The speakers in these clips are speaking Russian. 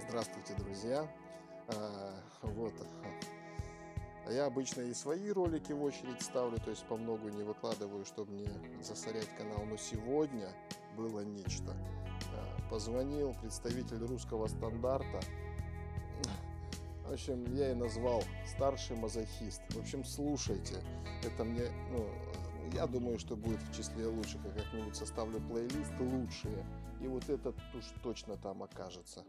Здравствуйте, друзья. Вот. Я обычно и свои ролики в очередь ставлю, то есть по многу не выкладываю, чтобы не засорять канал. Но сегодня было нечто. Позвонил представитель русского стандарта. В общем, я и назвал старший мазохист. В общем, слушайте. Это мне, я думаю, что будет в числе лучших. Я как-нибудь составлю плейлист лучшие. И вот этот уж точно там окажется.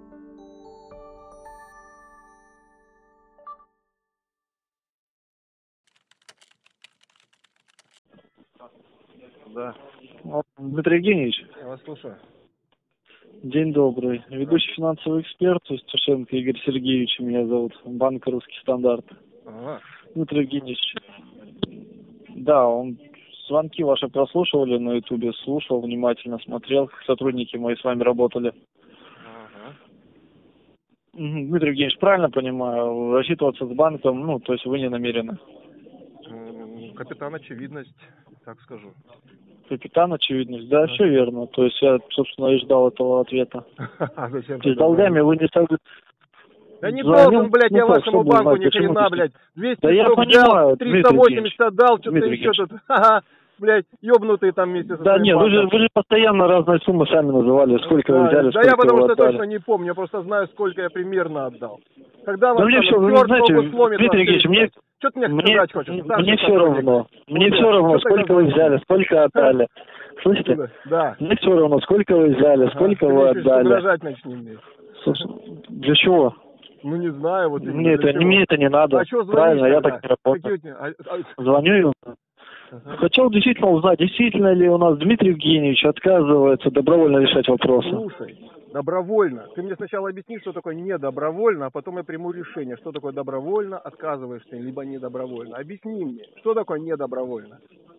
Да. Дмитрий Евгеньевич, Я вас слушаю. день добрый. Ведущий финансовый эксперт Устюшенко Игорь Сергеевич меня зовут, банк «Русский стандарт». Ага. Дмитрий Евгеньевич, да, звонки ваши прослушивали на ютубе, слушал, внимательно смотрел, как сотрудники мои с вами работали. Ага. Дмитрий Евгеньевич, правильно понимаю, рассчитываться с банком, то есть вы не намерены? Капитан очевидность, так скажу. Капитан очевидность, да, все верно. То есть я, собственно, и ждал этого ответа. А зачем? То есть долгами вы не согласны. Да не должен, блядь, я вашему банку ни хрена, блядь. 200 штук взял, 380 отдал, что-то еще тут. Ха-ха, блядь, ёбнутые там вместе со Да своим нет, вы же постоянно разные суммы сами называли, сколько вы взяли, да сколько я потому вы что отдали. точно не помню, я просто знаю, сколько я примерно отдал. Когда Да вас мне там все, вы черт знаете, ногу сломит, Дмитрий Евгеньевич, что ты мне сказать хочешь? Мне все равно. Мне все равно, сколько вы взяли, сколько отдали. Слышите? Да. Мне все равно, сколько вы взяли, сколько вы отдали. Угрожать начни мне. Для чего? Ну не знаю, вот мне это не надо. А что звонишь? Правильно, я так не работаю. Звоню ему. Хотел действительно узнать, действительно ли у нас Дмитрий Евгеньевич отказывается добровольно решать вопросы. Слушай, добровольно. Ты мне сначала объясни, что такое недобровольно, а потом я приму решение, что такое добровольно, отказываешься, либо недобровольно. Объясни мне, что такое недобровольно?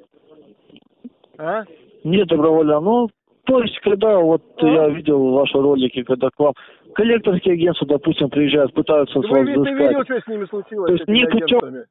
А? Недобровольно, то есть, когда я видел ваши ролики, когда к вам коллекторские агентства, допустим, приезжают, пытаются с вас взыскать. Ты видел, что с ними случилось, то есть, с этими агентствами?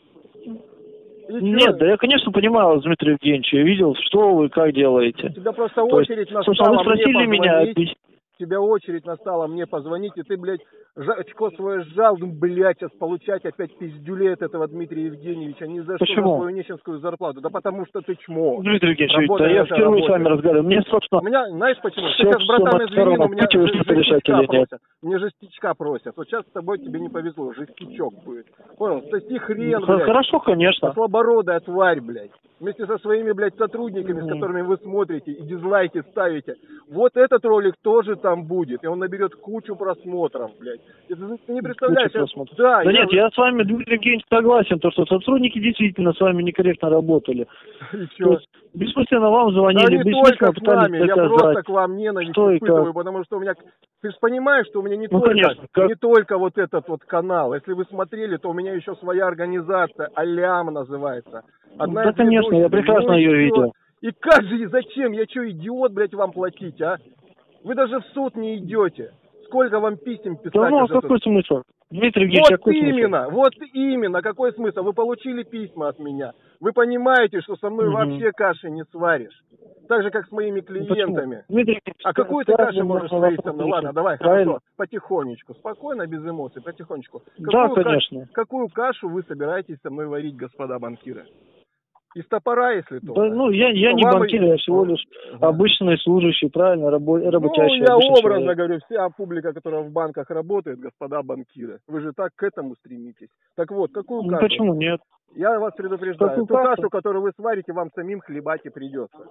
Нет, да я, конечно, понимаю вас, Дмитрий Евгеньевич, я видел, что вы, как делаете. Тебя просто очередь настала, вы спросили меня, тебя очередь настала мне позвонить, и ты, блядь, очко свое сжал, блядь, сейчас получать опять пиздюлей от этого Дмитрия Евгеньевича, ни за что за свою нищенскую зарплату. Да потому что ты чмо. Дмитрий Евгеньевич, да я впервые с вами разговариваю. Мне, собственно... У меня, знаешь почему? Ты сейчас, братан, извини, но у меня жестичка просят. Мне жестичка просят. Вот сейчас с тобой тебе не повезло, жестичок будет. Понял? Соси хрен, блядь. Хорошо, конечно. Слабородая тварь, блядь. Вместе со своими, блядь, сотрудниками, с которыми вы смотрите и дизлайки ставите. Вот этот ролик тоже там будет. И он наберет кучу просмотров, блядь. Ты не представляешь. Да, нет, я с вами, Дмитрий Евгеньевич, согласен, что сотрудники действительно с вами некорректно работали. И что? Бессмысленно вам звонили, да не только с нами, я просто к вам ненависть испытываю, потому что у меня... Ты же понимаешь, что у меня не только вот этот вот канал. Если вы смотрели, то у меня еще своя организация, Алям называется. Да, конечно, я прекрасно ее видел. И как же, и зачем? Я что, идиот, блядь, вам платить, а? Вы даже в суд не идете. Сколько вам писем писать? Да какой смысл? Дмитрий Евгеньевич, вот именно, какой смысл? Вы получили письма от меня. Вы понимаете, что со мной вообще каши не сваришь. Так же, как с моими клиентами. А какую ты кашу можешь сварить со мной? Ладно, давай, хорошо, потихонечку. Спокойно, без эмоций, потихонечку. Конечно. Какую кашу вы собираетесь со мной варить, господа банкиры? Из топора, если то. Да, я не банкир, я всего лишь обычный служащий, правильно, работящий. Я образно говорю, вся публика, которая в банках работает, господа банкиры. Вы же так к этому стремитесь. Так вот, какую кашу? Почему нет? Я вас предупреждаю. Ту кашу, которую вы сварите, вам самим хлебать и придется.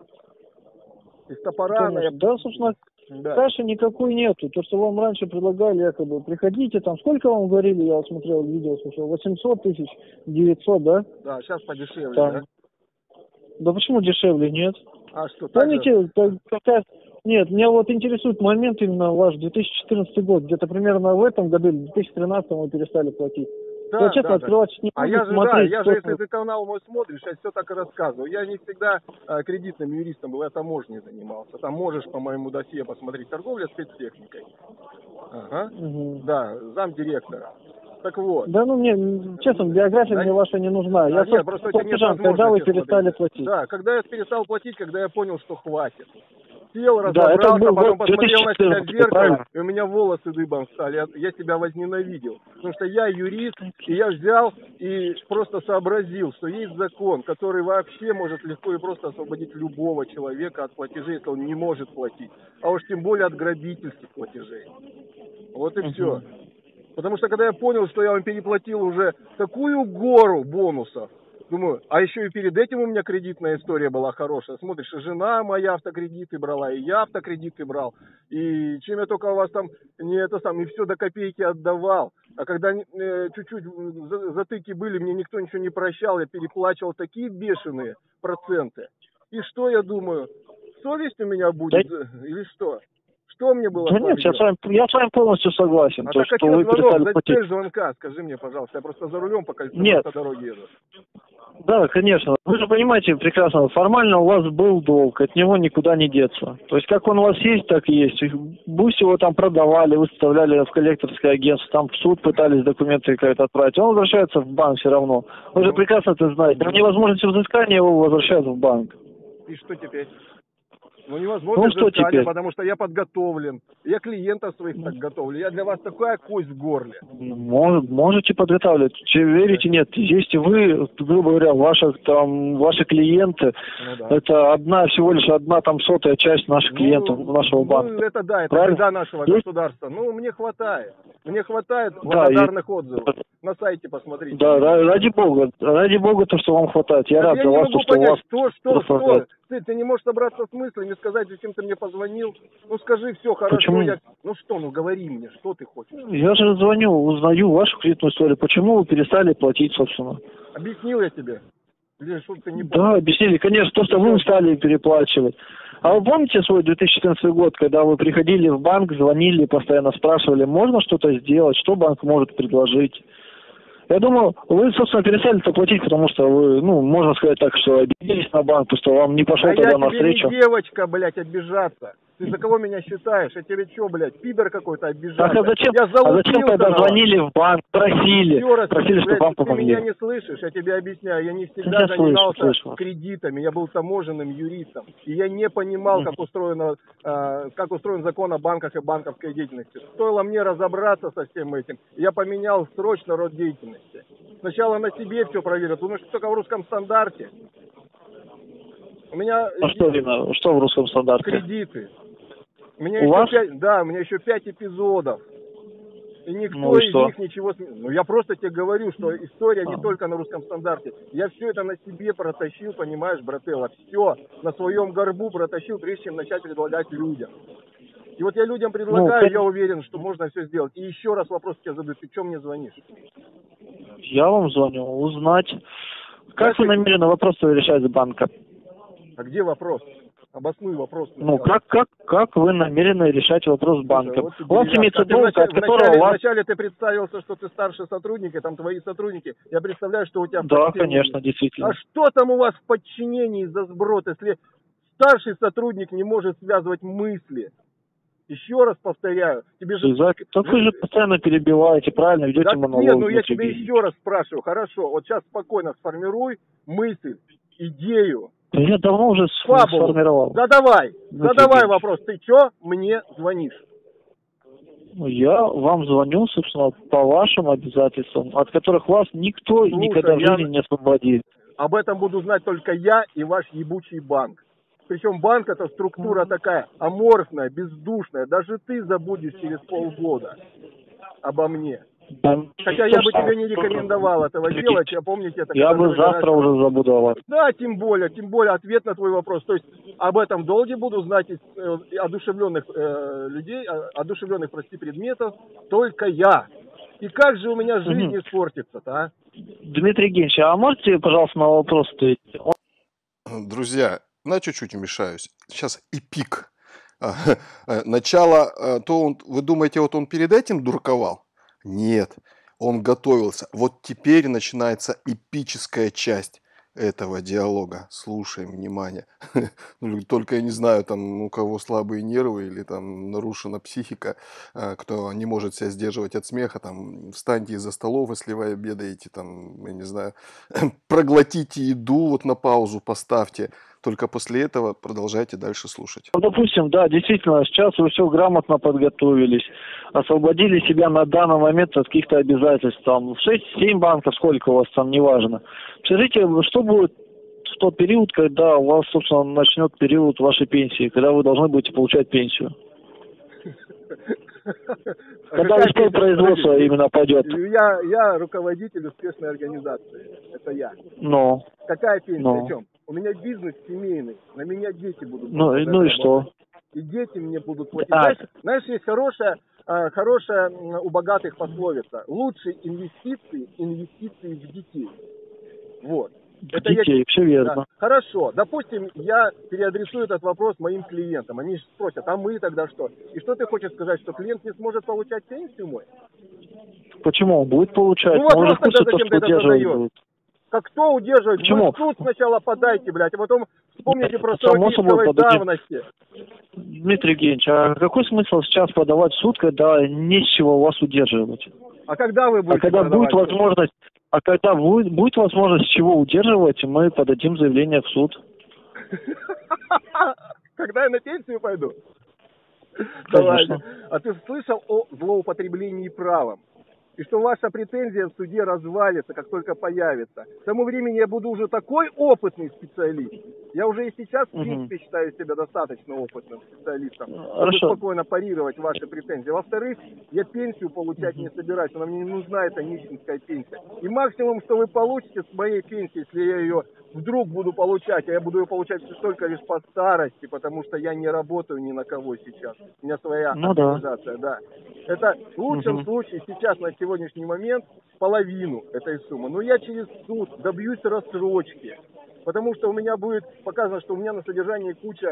Из топора... Да, собственно, каши никакой нету. То, что вам раньше предлагали, якобы, приходите, там, сколько вам говорили, я вот смотрел видео, слушал, 800 тысяч, 900, да? Да, сейчас подешевле, там. Да? Да почему дешевле, нет? А что, помните, Нет, меня вот интересует момент именно ваш 2014 год. Где-то примерно в этом году, в 2013 вы перестали платить. Да, я честно открывать не могу, я же, если ты канал мой смотришь, я все так и рассказываю. Я не всегда кредитным юристом был, я таможней занимался. Там можешь по моему досье посмотреть, торговля спецтехникой. Ага. Да, замдиректора. Так вот. Да мне, честно, биография мне ваша не нужна. Я просто нет когда вы перестали платить? Да, когда я перестал платить, когда я понял, что хватит. Сел, это разобрался, был потом год посмотрел на себя в 2014, зеркало, правильно? и у меня волосы дыбом стали. Я себя возненавидел. Потому что я юрист, и я взял и просто сообразил, что есть закон, который вообще может легко и просто освободить любого человека от платежей, если он не может платить. А уж тем более от грабительских платежей. Вот и все. Потому что когда я понял, что я вам переплатил уже такую гору бонусов, думаю, а еще и перед этим у меня кредитная история была хорошая. Смотришь, и жена моя автокредиты брала, и я автокредиты брал. И чем я только у вас там не это сам, и все до копейки отдавал. А когда чуть-чуть затыки были, мне никто ничего не прощал, я переплачивал такие бешеные проценты. И что я думаю, совесть у меня будет или что? Что мне было? Да нет, я с вами полностью согласен. А то, так что какой вы звонок? перестали За платить. цель звонка, скажи мне, пожалуйста. Я просто за рулем по кольцу автодороги еду. Да, конечно. Вы же понимаете прекрасно, формально у вас был долг, от него никуда не деться. То есть как он у вас есть, так и есть. Пусть его там продавали, выставляли в коллекторское агентство, там в суд пытались документы какие-то отправить, он возвращается в банк все равно. Вы же прекрасно это знаете. При невозможности взыскания его возвращают в банк. И что теперь? Ну, невозможно взыскание, потому что я подготовлен. Я клиентов своих так готовлю. Я для вас такая кость в горле. Можете подготавливать. Верите, нет. Есть вы, грубо говоря, ваши клиенты, это всего лишь одна сотая часть наших клиентов, нашего банка. Ну, это да, это беда нашего государства. Ну, мне хватает. Мне хватает благодарных отзывов. На сайте посмотрите. Да, ради бога, то, что вам хватает. Я рад за вас, что у вас... Что? Ты не можешь собраться с мыслями, сказать, зачем ты мне позвонил. Ну скажи, все хорошо. Почему? Говори мне, что ты хочешь. Я же звоню, узнаю вашу кредитную историю. Почему вы перестали платить, собственно? Объяснил я тебе. Или что ты не понял? Да, объяснили, конечно, то, что вы стали переплачивать. А вы помните свой 2014 год, когда вы приходили в банк, звонили, постоянно спрашивали, можно что-то сделать, что банк может предложить? Я думаю, вы, собственно, перестали-то платить, потому что вы, можно сказать так, что обиделись на банк, что вам не пошел тогда навстречу. Я тебе не девочка, блядь, обижаться. Ты за кого меня считаешь? Я тебе что, блядь, пидор какой-то обижаться? Так, зачем тогда звонили в банк, просили, чтобы вам помогли? Ты меня не слышишь, я тебе объясняю. Я не всегда занимался кредитами, я был таможенным юристом. И я не понимал, как устроен закон о банках и банковской деятельности. Стоило мне разобраться со всем этим. Я поменял срочно род деятельности. Сначала на себе все проверил, потому что только в русском стандарте. У меня... Что в русском стандарте? Кредиты. У меня еще 5 эпизодов. И никто из них ничего... я просто тебе говорю, что история не только на русском стандарте. Я все это на себе протащил, понимаешь, брателло. Все на своем горбу протащил, прежде чем начать предлагать людям. И вот я людям предлагаю, я уверен, что можно все сделать. И еще раз вопрос тебе задаю, ты что мне звонишь? Я вам звоню узнать, как вы намерены вопрос решать с банка. А где вопрос? Обоснуй вопрос. Как вы намерены решать вопрос с банком? У вас имеется долг, от которого у вас... Вначале ты представился, что ты старший сотрудник, и там твои сотрудники. Я представляю, что у тебя... Да, конечно, действительно. А что там у вас в подчинении за сброд, если старший сотрудник не может связывать мысли? Еще раз повторяю. Тебе же... Так вы же постоянно перебиваете, правильно, ведете монолог. Нет, я тебе еще раз спрашиваю. Хорошо, вот сейчас спокойно сформируй мысль, идею. Я давно уже сформировал. Задавай вопрос. Ты что мне звонишь? Я вам звоню, собственно, по вашим обязательствам, от которых вас никто никогда в жизни не освободит. Об этом буду знать только я и ваш ебучий банк. Причем банк это структура такая аморфная, бездушная. Даже ты забудешь через полгода обо мне. Хотя я бы тебе не рекомендовал этого делать, а помните это. Я бы завтра уже забуду о вас. Да, тем более ответ на твой вопрос. То есть об этом долге буду знать одушевленных людей, одушевленных, предметов, только я. И как же у меня жизнь испортится-то, а? Дмитрий Евгеньевич, а можете, пожалуйста, на вопрос ответить? Друзья, чуть-чуть вмешаюсь. Сейчас эпик. Начало, вы думаете, он перед этим дурковал? Нет, он готовился. Вот теперь начинается эпическая часть этого диалога. Слушаем, внимание. Только я не знаю, там у кого слабые нервы или там нарушена психика, кто не может себя сдерживать от смеха, там встаньте из-за столов, если вы обедаете, там, я не знаю, проглотите еду, вот на паузу поставьте. Только после этого продолжайте дальше слушать. Ну, допустим, да, действительно, сейчас вы все грамотно подготовились, освободили себя на данный момент от каких-то обязательств, там, 6-7 банков, сколько у вас там, неважно. Скажите, что будет в тот период, когда у вас, собственно, начнет период вашей пенсии, когда вы должны будете получать пенсию? Когда успех производства именно пойдет? Я руководитель успешной организации. Это я. Но. Какая пенсия? О чем? У меня бизнес семейный. На меня дети будут. Ну и что? И дети мне будут платить. Знаешь, есть хорошая у богатых пословица. Лучшие инвестиции в детей. Вот. Это детей, все верно. Да. Хорошо. Допустим, я переадресую этот вопрос моим клиентам. Они спросят, а мы тогда что? И что ты хочешь сказать, что клиент не сможет получать пенсию мой? Почему? Он будет получать. Ну вопрос тогда зачем ты это задаешь? Как кто удерживает? Почему? Вы в суд сначала подайте, блядь, а потом вспомните про сроки исковой давности. Дмитрий Евгеньевич, а какой смысл сейчас подавать в суд, когда не с чего вас удерживать? А когда вы будете когда будет возможность, будет возможность с чего удерживать, мы подадим заявление в суд. Когда я на пенсию пойду? Конечно. А ты слышал о злоупотреблении правом? И что ваша претензия в суде развалится, как только появится. К тому времени я буду уже такой опытный специалист. Я уже и сейчас, в принципе, считаю себя достаточно опытным специалистом, чтобы спокойно парировать ваши претензии. Во-вторых, я пенсию получать не собираюсь. Она мне не нужна, эта нищенская пенсия. И максимум, что вы получите с моей пенсии, если я ее вдруг буду получать, а я буду ее получать только лишь по старости, потому что я не работаю ни на кого сейчас. У меня своя организация, да. Это в лучшем случае сейчас на сегодняшний момент половину этой суммы. Но я через суд добьюсь рассрочки, потому что у меня будет показано, что у меня на содержании куча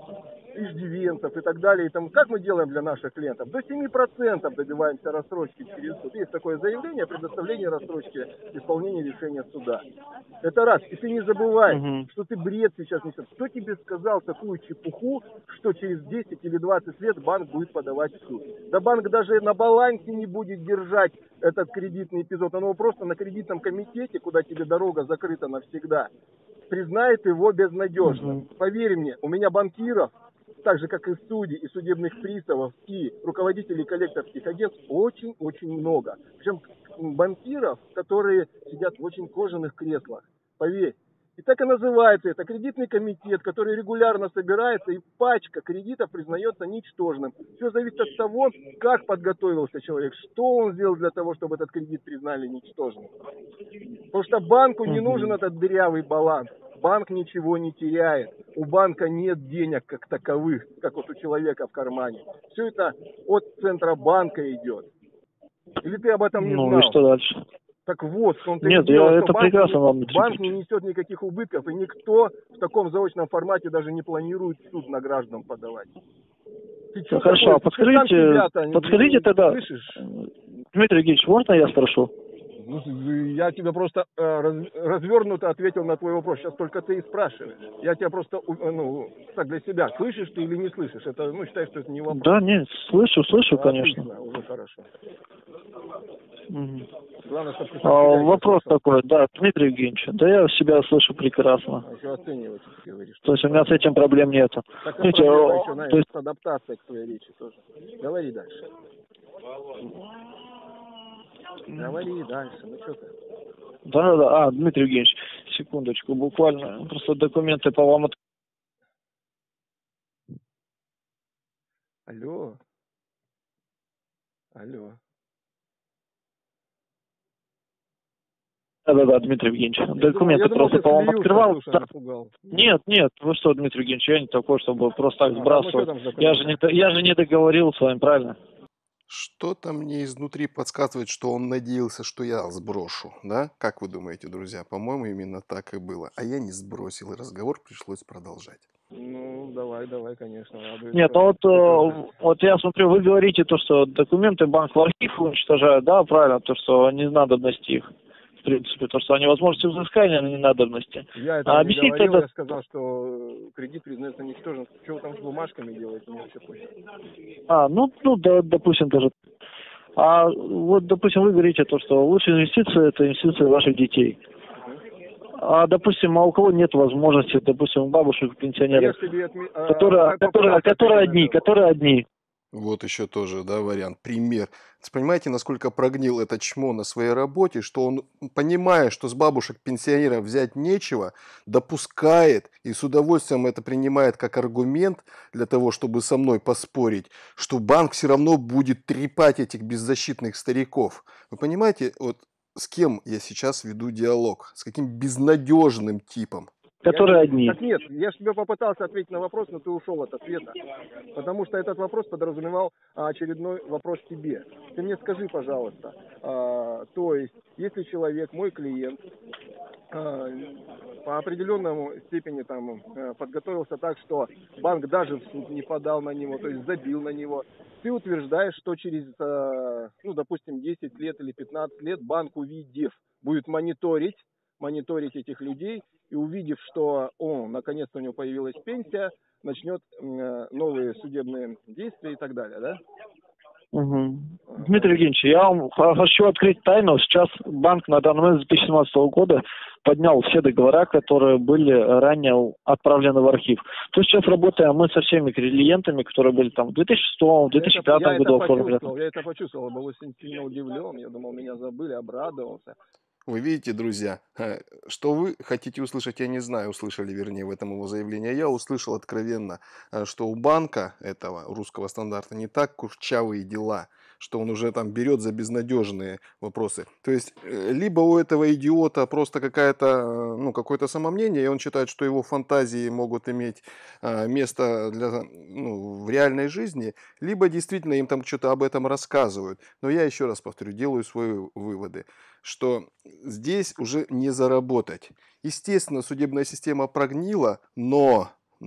иждивенцев и так далее. И там, как мы делаем для наших клиентов? До 7% добиваемся рассрочки через суд. Есть такое заявление о предоставлении рассрочки исполнения решения суда. Это раз. И ты не забывай, что ты бред сейчас несешь. Кто тебе сказал такую чепуху, что через 10 или 20 лет банк будет подавать в суд? Да банк даже на балансе не будет держать этот кредитный эпизод. Он его просто на кредитном комитете, куда тебе дорога закрыта навсегда, признает его безнадежным. Поверь мне, у меня банкиров, так же, как и судей, и судебных приставов, и руководителей коллекторских агентств очень-очень много. Причем банкиров, которые сидят в очень кожаных креслах. Поверь. И так и называется это кредитный комитет, который регулярно собирается, и пачка кредитов признается ничтожным. Все зависит от того, как подготовился человек, что он сделал для того, чтобы этот кредит признали ничтожным. Потому что банку не нужен этот дырявый баланс. Банк ничего не теряет. У банка нет денег как таковых, как вот у человека в кармане. Все это от Центробанка идет. Или ты об этом не знал? Ну и что дальше? Так вот, он нет, это прекрасно вам. Банк не несет никаких убытков, и никто в таком заочном формате даже не планирует суд на граждан подавать. Хорошо, а подскажите тогда, слышишь? Дмитрий Евгеньевич, можно я спрошу? Я тебе просто развернуто ответил на твой вопрос. Сейчас только ты и спрашиваешь. Я тебя просто, так для себя. Слышишь ты или не слышишь? Это, считай, что это не вопрос. Да, нет, слышу, конечно. Уже хорошо. Главное, вопрос такой, да, Дмитрий Евгеньевич, да я себя слышу прекрасно. Еще оценивать, ты говоришь. То есть у меня с этим проблем нету. Так проблема еще, с адаптацией к твоей речи тоже. Говори дальше. Говори дальше, что ты? Да, Дмитрий Евгеньевич, секундочку, буквально, просто документы по вам... Алло. Да, Дмитрий Евгеньевич. Документы просто по вам открывал. Нет, вы что, Дмитрий Евгеньевич, я не такой, чтобы просто так сбрасывать. Я же не договорил с вами, правильно? Что-то мне изнутри подсказывает, что он надеялся, что я сброшу, да? Как вы думаете, друзья? По-моему, именно так и было. А я не сбросил, и разговор пришлось продолжать. Ну, давай, конечно. Нет, вот я смотрю, вы говорите то, что документы банк в архив уничтожает, да, правильно, то, что не надобности их. В принципе, то, что они возможности взыскания на ненадобности. Я это не говорил, я сказал, что кредит признается ничтожным. Что вы там с бумажками делаете, мне вообще пофиг. Да, допустим, даже. А вот, допустим, вы говорите то, что лучшие инвестиции – это инвестиции ваших детей. допустим, а у кого нет возможности, допустим, у бабушек, пенсионеров, которые одни. Вот еще тоже, да, вариант, пример. Понимаете, насколько прогнил этот чмо на своей работе, что он, понимая, что с бабушек-пенсионеров взять нечего, допускает и с удовольствием это принимает как аргумент для того, чтобы со мной поспорить, что банк все равно будет трепать этих беззащитных стариков. Вы понимаете, вот с кем я сейчас веду диалог? С каким безнадежным типом? Которые одни. Так нет, я же тебе попытался ответить на вопрос, но ты ушел от ответа. Потому что этот вопрос подразумевал очередной вопрос тебе. Ты мне скажи, пожалуйста, то есть, если человек, мой клиент, по определенному степени там подготовился так, что банк даже в суд не подал на него, то есть забил на него, ты утверждаешь, что через, ну, допустим, 10 лет или 15 лет банк, увидев, будет мониторить этих людей, и увидев, что, наконец-то у него появилась пенсия, начнет новые судебные действия и так далее, да? Угу. Дмитрий Евгеньевич, я вам хочу открыть тайну. Сейчас банк на данный момент с 2017 года поднял все договора, которые были ранее отправлены в архив. То есть сейчас работаем мы со всеми клиентами, которые были там в 2006, 2005 году. Я это почувствовал, был очень сильно удивлен. Я думал, меня забыли, обрадовался. Вы видите, друзья, что вы хотите услышать, я не знаю, услышали, вернее, в этом его заявлении. Я услышал откровенно, что у банка этого русского стандарта не так курчавые дела, что он уже там берет за безнадежные вопросы. То есть, либо у этого идиота просто какая-то, какое-то самомнение, и он считает, что его фантазии могут иметь место в реальной жизни, либо действительно им там что-то об этом рассказывают. Но я еще раз повторю, делаю свои выводы, что здесь уже не заработать. Естественно, судебная система прогнила, но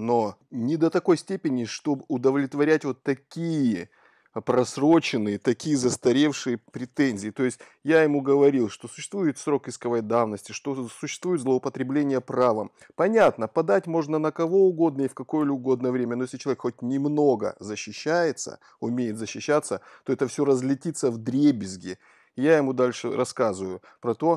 не до такой степени, чтобы удовлетворять вот такие просроченные, такие застаревшие претензии. То есть я ему говорил, что существует срок исковой давности, что существует злоупотребление правом. Понятно, подать можно на кого угодно и в какое угодно время, но если человек хоть немного защищается, умеет защищаться, то это все разлетится вдребезги. Я ему дальше рассказываю про то,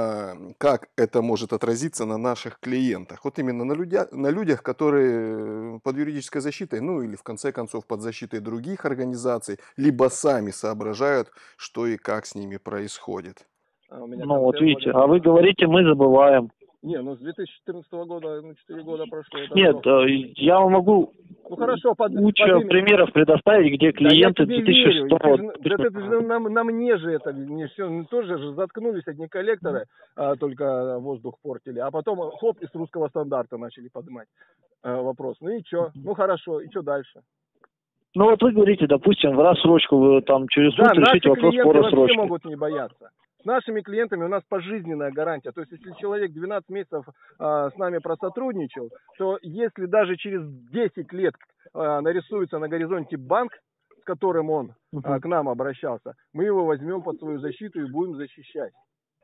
как это может отразиться на наших клиентах. Вот именно на людях, которые под юридической защитой, или в конце концов под защитой других организаций, либо сами соображают, что и как с ними происходит. Вот видите, а вы говорите, мы забываем. Не, с 2014 года, 4 года прошло. Нет, я вам могу кучу примеров предоставить, где клиенты 2006 года. На мне же это, не все, тоже же заткнулись одни коллекторы, только воздух портили, а потом хоп, из русского стандарта начали поднимать вопрос. Ну и что? Ну хорошо, и что дальше? Ну вот вы говорите, допустим, в рассрочку вы там через суд решите вопрос по рассрочке. Вообще могут не бояться. С нашими клиентами у нас пожизненная гарантия. То есть, если человек 12 месяцев с нами просотрудничал, то если даже через 10 лет нарисуется на горизонте банк, с которым он к нам обращался, мы его возьмем под свою защиту и будем защищать.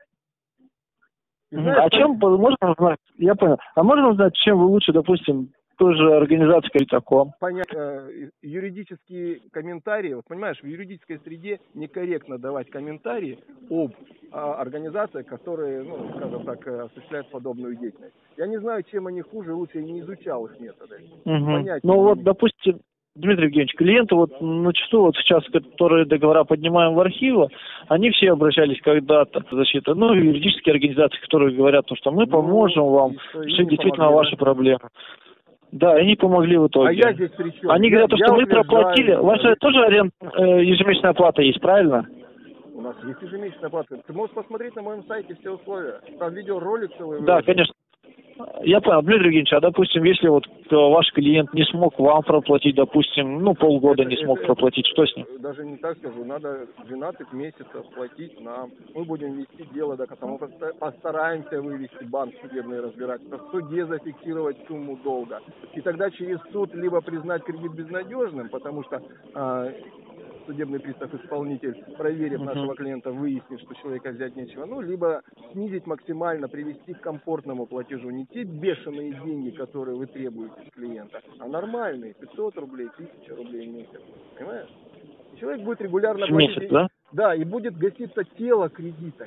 Знаешь, чем можно узнать? Я понял. А можно узнать, чем вы лучше, допустим, той же организации Критаком? Понять юридические комментарии. Вот понимаешь, в юридической среде некорректно давать комментарии об организациях, которые, скажем так, осуществляют подобную деятельность. Я не знаю, чем они хуже, лучше я не изучал их методы. Вот, допустим, Дмитрий Евгеньевич, клиенты зачастую сейчас, которые договора поднимаем в архивы, они все обращались когда-то в защиту. Юридические организации, которые говорят, что мы поможем вам решить действительно ваши проблемы. Да, они помогли в итоге. А я здесь при чем? Они говорят, что мы проплатили. У вас тоже ежемесячная плата есть, правильно? У нас есть ежемесячная плата. Ты можешь посмотреть на моем сайте все условия. Там видеоролик целый. Да, конечно. Я понял, Дмитрий Евгеньевич, а допустим, если ваш клиент не смог вам проплатить, допустим, полгода не смог проплатить, что с ним? Даже не так скажу, надо 12 месяцев платить нам. Мы будем вести дело до конца. Мы постараемся вывести банк в судебное разбирательство, в суде зафиксировать сумму долга. И тогда через суд либо признать кредит безнадежным, потому что судебный пристав-исполнитель, проверив нашего клиента, выяснит, что человека взять нечего, либо снизить максимально, привести к комфортному платежу. Не те бешеные деньги, которые вы требуете с клиента, а нормальные, 500 рублей, 1000 рублей в месяц. Понимаешь? Человек будет регулярно платить. Месяц, да? Да, и будет гаситься тело кредита,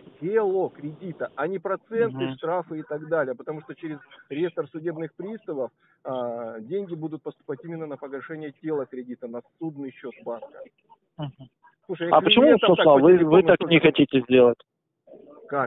а не проценты, штрафы и так далее, потому что через реестр судебных приставов деньги будут поступать именно на погашение тела кредита, на судный счет банка. Слушай, А почему, собственно, вы так не хотите сделать? Как?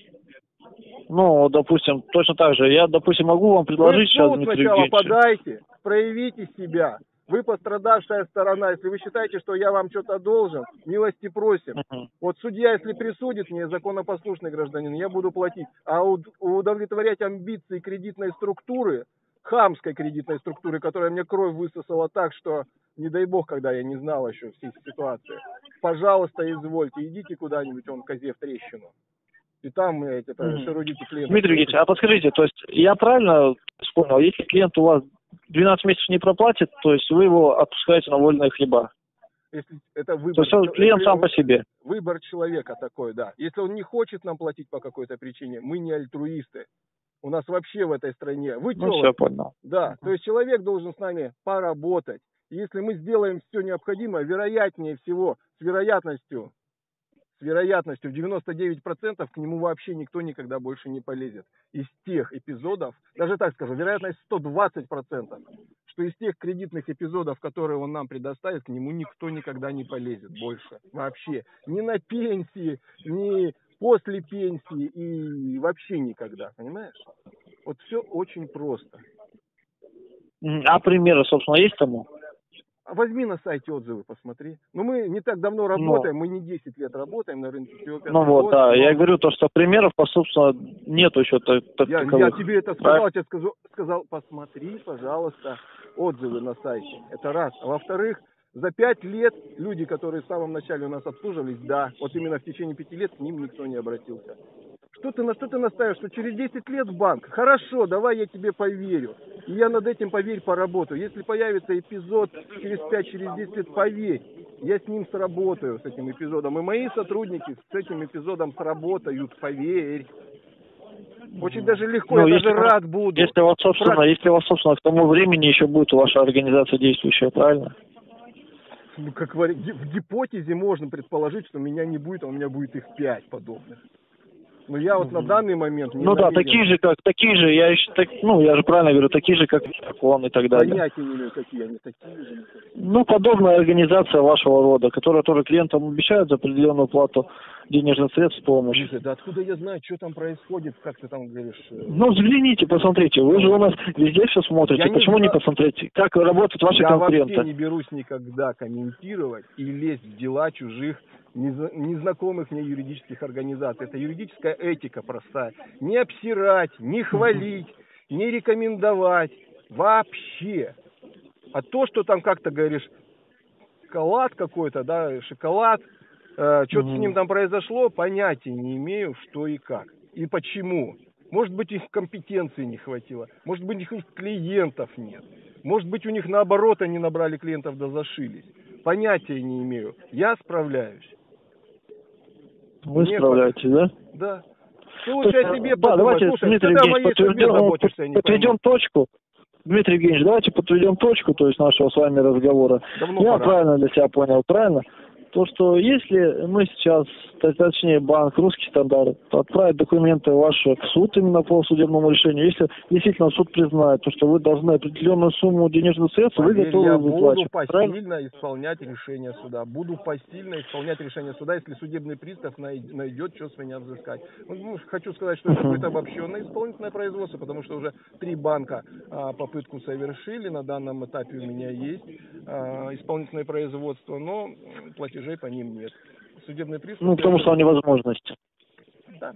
Ну, допустим, точно так же. Я, допустим, могу вам предложить сейчас, Дмитрий Евгеньевич. Сначала подайте, проявите себя. Вы пострадавшая сторона. Если вы считаете, что я вам что-то должен, милости просим. Вот судья, если присудит мне, законопослушный гражданин, я буду платить. А удовлетворять амбиции кредитной структуры, хамской кредитной структуры, которая мне кровь высосала так, что, не дай бог, когда я не знал еще всей ситуации, пожалуйста, извольте, идите куда-нибудь, он козе в трещину. И там шарудите клиентов. Дмитрий Евгеньевич, а подскажите, то есть я правильно вспомнил, если клиент у вас 12 месяцев не проплатит, то есть вы его отпускаете на вольные хлеба? Если это выбор. То есть клиент сам по себе? Выбор человека такой, да. Если он не хочет нам платить по какой-то причине, мы не альтруисты. У нас вообще в этой стране все понял. Да, то есть человек должен с нами поработать. И если мы сделаем все необходимое, вероятнее всего, с вероятностью в 99% к нему вообще никто никогда больше не полезет. Из тех эпизодов, даже так скажу, вероятность 120%, что из тех кредитных эпизодов, которые он нам предоставит, к нему никто никогда не полезет больше. Вообще. Ни на пенсии, ни после пенсии и вообще никогда. Понимаешь? Вот все очень просто. А примеры, собственно, есть тому? Возьми на сайте отзывы, посмотри. Но мы не так давно работаем, мы не 10 лет работаем на рынке. Да, я говорю то, что примеров, собственно, нету еще таковых. Я тебе это сказал, я тебе сказал, посмотри, пожалуйста, отзывы на сайте. Это раз. А во-вторых, за 5 лет люди, которые в самом начале у нас обслуживались, да, вот именно в течение 5 лет к ним никто не обратился. Что ты настаиваешь, что через 10 лет в банк? Хорошо, давай я тебе поверю. И я над этим, поверь, поработаю. Если появится эпизод через 5, через 10 лет, поверь, я с ним сработаю, с этим эпизодом. И мои сотрудники с этим эпизодом сработают, поверь. Очень даже легко, я даже рад буду. Если у вас, собственно, к тому времени еще будет ваша организация действующая, правильно? Ну, как в гипотезе можно предположить, что меня не будет, а у меня будет их 5 подобных. Но я вот на данный момент не да, такие же, я же правильно говорю, такие же, как он и так далее. Понятия не имею, какие они такие же. Ну, подобная организация вашего рода, которая тоже клиентам обещает за определенную плату денежных средств помощь. Да откуда я знаю, что там происходит, как ты там говоришь? Ну, взгляните, посмотрите, вы же у нас везде все смотрите, почему не посмотрите, как работают ваши конкуренты? Я вообще не берусь никогда комментировать и лезть в дела чужих незнакомых мне юридических организаций. Это юридическая этика простая. Не обсирать, не хвалить, не рекомендовать. Вообще. А то, что там, как ты говоришь, шоколад какой-то, да, что-то с ним там произошло, понятия не имею, что и как. И почему. Может быть, их компетенции не хватило. Может быть, у них клиентов нет. Может быть, у них наоборот, они набрали клиентов да зашились. Понятия не имею. Я справляюсь. Вы справляетесь, да? Да. Ты лучше о себе подумай. Давайте, слушай, Дмитрий Евгеньевич, подведем точку. Дмитрий Евгеньевич, давайте подведем точку, то есть нашего с вами разговора. Я правильно для себя понял, правильно? То, что если мы сейчас, точнее банк, русский стандарт, отправит документы ваши в суд именно по судебному решению, если действительно суд признает, то, что вы должны определенную сумму денежных средств, вы готовы выплачивать. Я буду посильно исполнять решение суда. Буду посильно исполнять решение суда, если судебный пристав найдет, что с меня взыскать. Хочу сказать, что это будет обобщенное исполнительное производство, потому что уже 3 банка попытку совершили. На данном этапе у меня есть исполнительное производство, но платежей по ним нет. Судебный пристав... потому что невозможность. Да.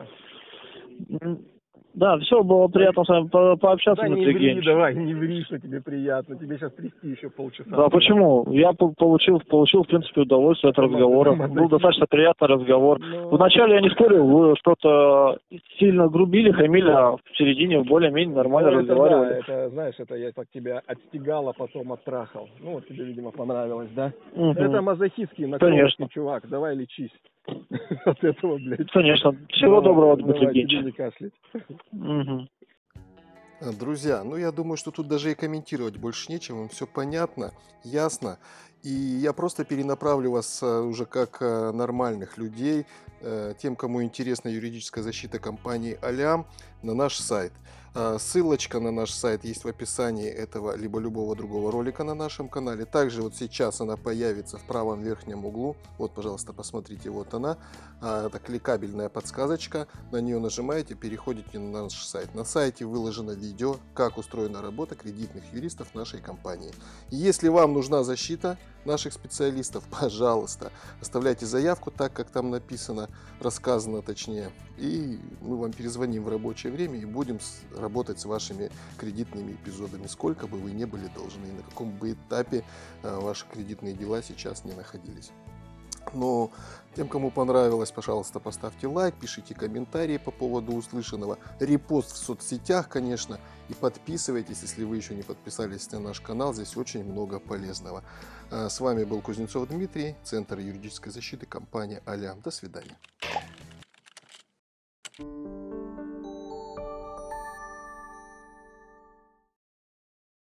Да, все, было приятно с вами пообщаться, да, Дмитрий Евгеньевич. Давай, не ври, что тебе приятно. Тебе сейчас трясти еще полчаса. Да, почему? Я получил, в принципе, удовольствие от разговора. Был достаточно приятный разговор. Вначале я не спорил, вы что-то сильно грубили, хамили, а в середине более-менее нормально разговаривали. Да, это, знаешь, это я так тебя отстегал, а потом оттрахал. Ну, вот тебе, видимо, понравилось, да? Это мазохистский наколочный чувак. Давай лечись. От этого, блядь. Конечно. Всего доброго, Дмитрий Евгеньевич. Не кашлять. Друзья, я думаю, что тут даже и комментировать больше нечем, им все понятно, ясно. И я просто перенаправлю вас уже как нормальных людей, тем, кому интересна юридическая защита компании Алям, на наш сайт. Ссылочка на наш сайт есть в описании этого либо любого другого ролика на нашем канале. Также вот сейчас она появится в правом верхнем углу. Вот, пожалуйста, посмотрите, вот она. Это кликабельная подсказочка. На нее нажимаете, переходите на наш сайт. На сайте выложено видео, как устроена работа кредитных юристов нашей компании. И если вам нужна защита наших специалистов, пожалуйста, оставляйте заявку так, как там написано, рассказано точнее. И мы вам перезвоним в рабочее время и будем работать с вашими кредитными эпизодами, сколько бы вы ни были должны, на каком бы этапе ваши кредитные дела сейчас не находились. Но тем, кому понравилось, пожалуйста, поставьте лайк, пишите комментарии по поводу услышанного, репост в соцсетях, конечно, и подписывайтесь, если вы еще не подписались на наш канал, здесь очень много полезного. С вами был Кузнецов Дмитрий, Центр юридической защиты, компания Алям. До свидания.